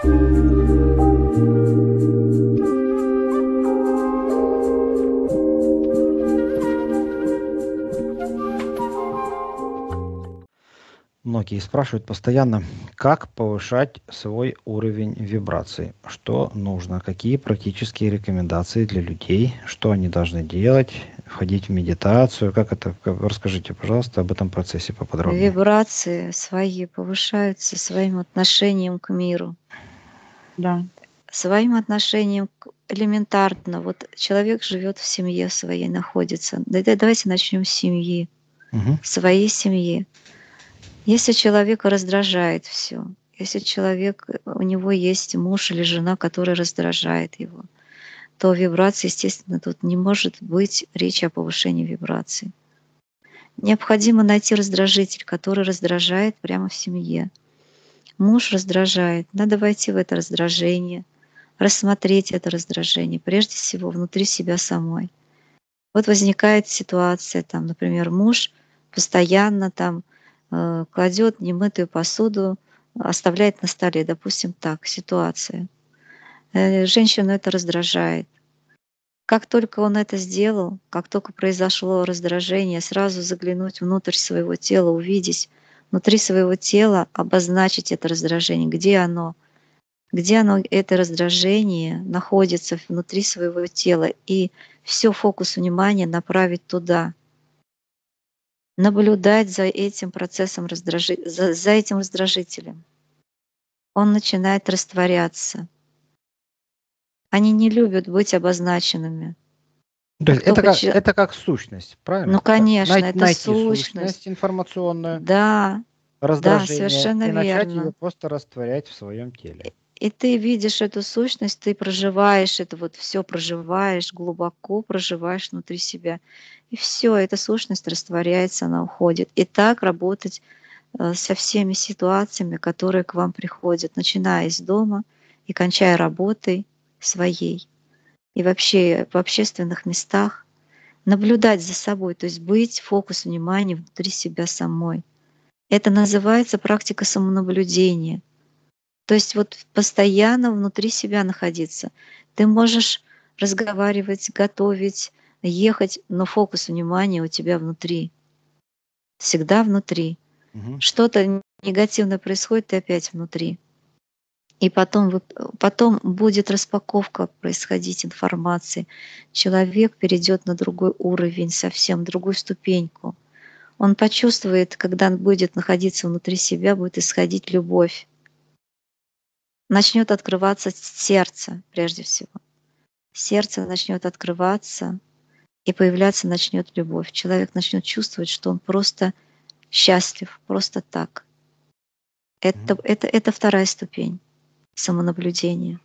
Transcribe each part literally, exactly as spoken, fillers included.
Многие спрашивают постоянно, как повышать свой уровень вибраций, что нужно, какие практические рекомендации для людей, что они должны делать, входить в медитацию, как это, как- расскажите, пожалуйста, об этом процессе поподробнее. Вибрации свои повышаются своим отношением к миру, Да. своим отношением к элементарно. Вот человек живет в семье своей, находится. Да- да- Давайте начнем с семьи, Мгм. своей семьи. Если человека раздражает все, если человек, э, у него есть муж или жена, который раздражает его, то вибрации, естественно, тут не может быть речи о повышении вибраций. Необходимо найти раздражитель, который раздражает прямо в семье. Муж раздражает, надо войти в это раздражение, рассмотреть это раздражение, прежде всего внутри себя самой. Вот возникает ситуация, там, например, муж постоянно там э, кладет немытую посуду, оставляет на столе, допустим, так, ситуация. Э, Женщину это раздражает. Как только он это сделал, как только произошло раздражение, сразу заглянуть внутрь своего тела, увидеть внутри своего тела, обозначить это раздражение, где оно, где оно, это раздражение находится внутри своего тела, и все фокус внимания направить туда, наблюдать за этим процессом раздражи... за, за этим раздражителем. Он начинает растворяться. Они не любят быть обозначенными. То Как есть это только как, че- это как сущность, правильно? Ну, Как конечно, най- это найти сущность. сущность информационную, Да, да, раздражение, совершенно и начать ее верно. просто растворять в своем теле. И ты видишь эту сущность, ты проживаешь это, вот все проживаешь, глубоко проживаешь внутри себя. И все, эта сущность растворяется, она уходит. И так работать э, со всеми ситуациями, которые к вам приходят, начиная из дома и кончая работой своей. И вообще в общественных местах наблюдать за собой, то есть быть фокус внимания внутри себя самой. Это называется практика самонаблюдения. То есть вот постоянно внутри себя находиться. Ты можешь разговаривать, готовить, ехать, но фокус внимания у тебя внутри. Всегда внутри. Мгм. Что-то негативное происходит, ты опять внутри. И потом, вы- потом будет распаковка происходить информации. Человек перейдет на другой уровень, совсем другую ступеньку. Он почувствует, когда он будет находиться внутри себя, будет исходить любовь. Начнет открываться сердце прежде всего. Сердце начнет открываться, и появляться начнет любовь. Человек начнет чувствовать, что он просто счастлив, просто так. Это, Мгм. это, это вторая ступень самонаблюдения.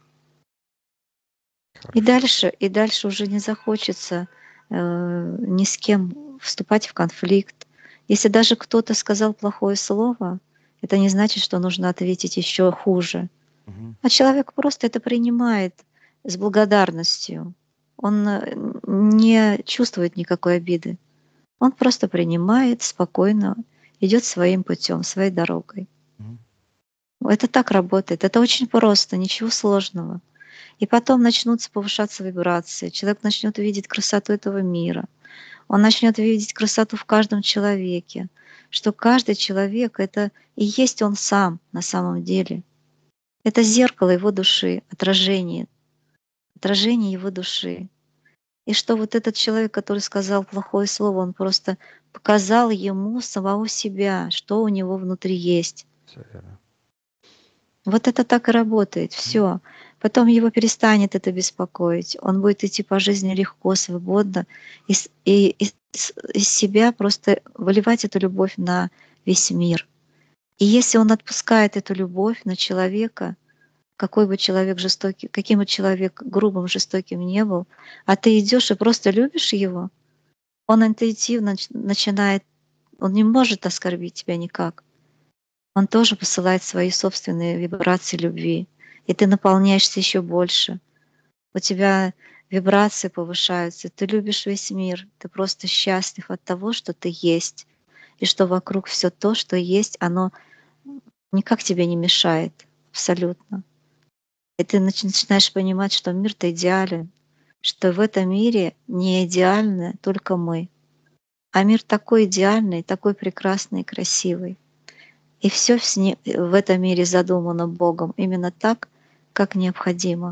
И Хорошо. дальше, и дальше уже не захочется э, ни с кем вступать в конфликт. Если даже кто-то сказал плохое слово, это не значит, что нужно ответить еще хуже. Мгм. А человек просто это принимает с благодарностью. Он э, не чувствует никакой обиды. Он просто принимает спокойно, идет своим путем, своей дорогой. Мгм. Это так работает. Это очень просто, ничего сложного. И потом начнутся повышаться вибрации. Человек начнет видеть красоту этого мира. Он начнет видеть красоту в каждом человеке. Что каждый человек — это и есть он сам на самом деле. Это зеркало его души, отражение, отражение его души. И что вот этот человек, который сказал плохое слово, он просто показал ему самого себя, что у него внутри есть. Всё верно. Вот это так и работает. Мгм. Все. Потом его перестанет это беспокоить. Он будет идти по жизни легко, свободно, и, с- и из, из себя просто выливать эту любовь на весь мир. И если он отпускает эту любовь на человека, какой бы человек жестокий, каким бы человек грубым, жестоким не был, а ты идешь и просто любишь его, он интуитивно нач- начинает, он не может оскорбить тебя никак. Он тоже посылает свои собственные вибрации любви, и ты наполняешься еще больше. У тебя вибрации повышаются, ты любишь весь мир, ты просто счастлив от того, что ты есть, и что вокруг все то, что есть, оно никак тебе не мешает абсолютно. И ты нач- начинаешь понимать, что мир-то идеален, что в этом мире не идеальны только мы, а мир такой идеальный, такой прекрасный и красивый. И все в этом мире задумано Богом именно так, как необходимо.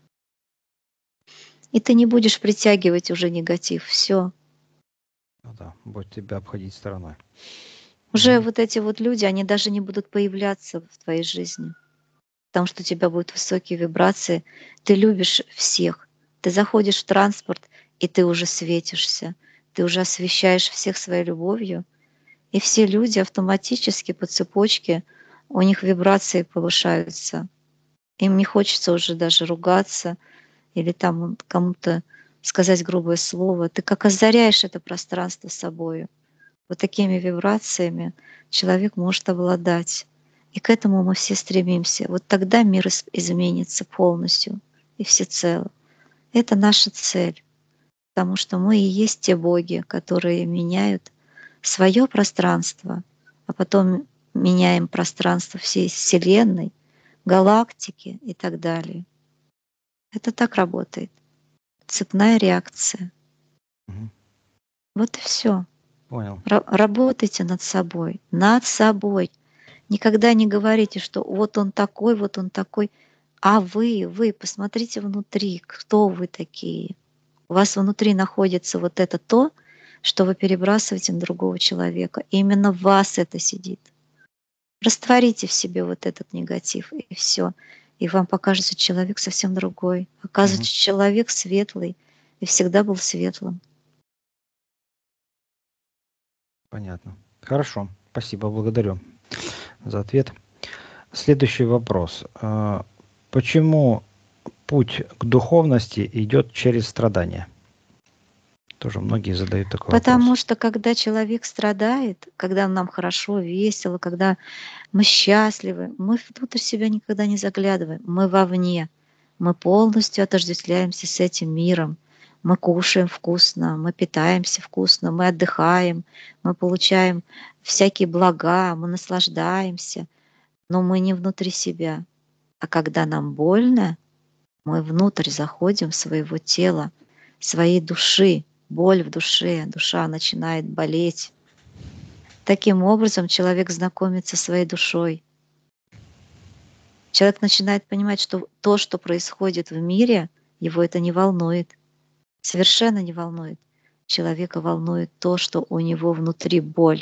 И ты не будешь притягивать уже негатив. Все. Ну да, будет тебя обходить стороной. Уже Мгм. вот эти вот люди, они даже не будут появляться в твоей жизни, потому что у тебя будут высокие вибрации. Ты любишь всех. Ты заходишь в транспорт, и ты уже светишься. Ты уже освещаешь всех своей любовью. И все люди автоматически по цепочке, у них вибрации повышаются. Им не хочется уже даже ругаться или там кому-то сказать грубое слово. Ты как озаряешь это пространство собою. Вот такими вибрациями человек может обладать. И к этому мы все стремимся. Вот тогда мир из- изменится полностью и всецело. Это наша цель, потому что мы и есть те боги, которые меняют свое пространство, а потом меняем пространство всей Вселенной, галактики и так далее. Это так работает. Цепная реакция. Мгм. Вот и все. Понял. Работайте над собой, над собой. Никогда не говорите, что вот он такой, вот он такой. А вы, вы, посмотрите внутри, кто вы такие. У вас внутри находится вот это то, что вы перебрасываете на другого человека. И именно в вас это сидит. Растворите в себе вот этот негатив, и все. И вам покажется человек совсем другой. Мгм. Оказывается, человек светлый и всегда был светлым. Понятно. Хорошо. Спасибо, благодарю за ответ. Следующий вопрос. А, Почему путь к духовности идет через страдания? Тоже многие задают такой вопрос. Потому что когда человек страдает, когда нам хорошо, весело, когда мы счастливы, мы внутрь себя никогда не заглядываем, мы вовне. Мы полностью отождествляемся с этим миром. Мы кушаем вкусно, мы питаемся вкусно, мы отдыхаем, мы получаем всякие блага, мы наслаждаемся, но мы не внутри себя. А когда нам больно, мы внутрь заходим своего тела, своей души, боль в душе, душа начинает болеть. Таким образом человек знакомится со своей душой. Человек начинает понимать, что то, что происходит в мире, его это не волнует, совершенно не волнует. Человека волнует то, что у него внутри боль.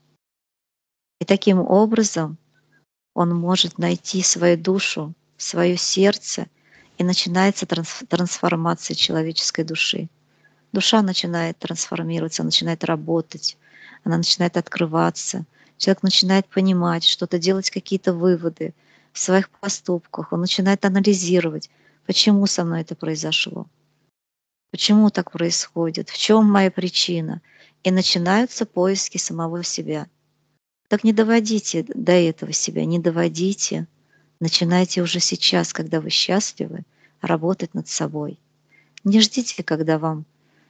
И таким образом он может найти свою душу, свое сердце, и начинается трансф- трансформация человеческой души. Душа начинает трансформироваться, начинает работать, она начинает открываться. Человек начинает понимать, что-то делать, какие-то выводы в своих поступках. Он начинает анализировать, почему со мной это произошло, почему так происходит, в чем моя причина. И начинаются поиски самого себя. Так не доводите до этого себя, не доводите. Начинайте уже сейчас, когда вы счастливы, работать над собой. Не ждите, когда вам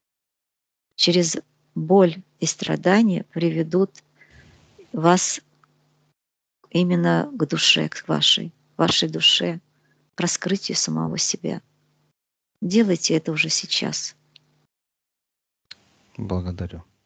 через боль и страдания приведут вас именно к душе, к вашей, вашей душе, к раскрытию самого себя. Делайте это уже сейчас. Благодарю.